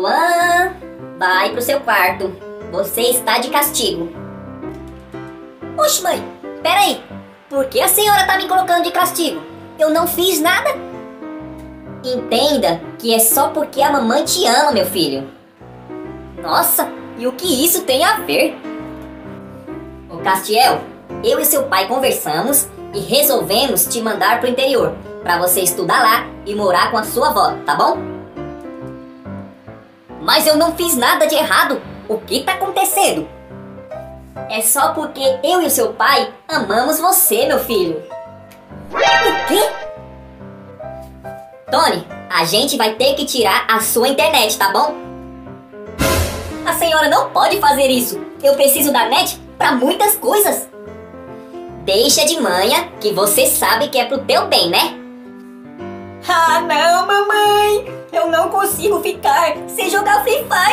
Luan, vai pro seu quarto. Você está de castigo. Oxe, mãe, peraí. Por que a senhora tá me colocando de castigo? Eu não fiz nada. Entenda que é só porque a mamãe te ama, meu filho. Nossa, e o que isso tem a ver? Ô Castiel, eu e seu pai conversamos e resolvemos te mandar pro interior, pra você estudar lá e morar com a sua avó, tá bom? Mas eu não fiz nada de errado. O que tá acontecendo? É só porque eu e o seu pai amamos você, meu filho. O quê? Tony, a gente vai ter que tirar a sua internet, tá bom? A senhora não pode fazer isso. Eu preciso da net pra muitas coisas. Deixa de manha, que você sabe que é pro teu bem, né? Ah, não, mamãe. Eu não consigo ficar sem jogar Free Fire.